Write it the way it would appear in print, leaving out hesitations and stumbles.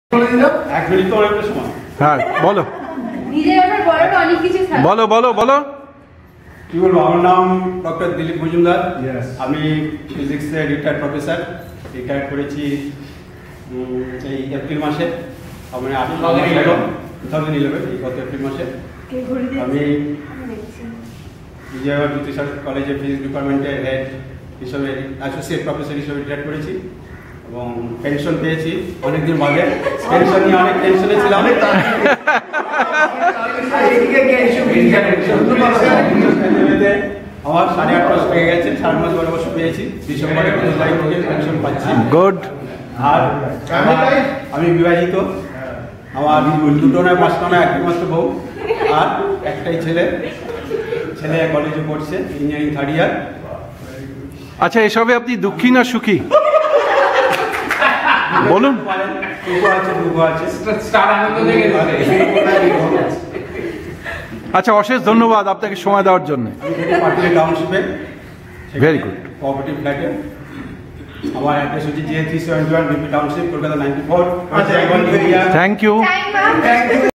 হ্যাঁ বলো বলো বলো বলো কি বলবো। আমার নাম ডক্টর দিলীপ মজুমদার। আমি ফিজিক্সের রিটায়ার্ড প্রফেসর। রিটায়ার্ড করেছি এই এপ্রিল মাসে, মানে 2011 এই গত এপ্রিল মাসে। আমি বিজয় জ্যোতিষার কলেজের ফিজিক্স ডিপার্টমেন্টের হেড হিসেবে অ্যাসোসিয়েট প্রফেসর হিসেবে রিটায়ার্ড করেছি এবং পেনশন পেয়েছি অনেকদিন বাদে। পেনশন নিয়ে অনেক টেনশনে ছিলাম। আমার 8.5 মাস পেয়ে গেছে, 8.5 মাস বয়স পেয়েছি। ডিসেম্বরে 15 তারিখ থেকে পেনশন পাচ্ছি। গুড। আর আমি বিবাহিত। আমার 2টো নয় 5টা নয় একটি মাত্র বউ আর একটাই ছেলে। ছেলে কলেজে পড়ছে, ইঞ্জিনিয়ারিং 3rd ইয়ার। আচ্ছা, এসবে আপনি দুঃখী না সুখী বলুন। আচ্ছা, অশেষ ধন্যবাদ আপনাকে সময় দেওয়ার জন্য। Very good. কোঅপারেটিভ ফ্ল্যাটে আমার অ্যাড্রেস হচ্ছে J371 BP township, Kolkata 94। Thank you.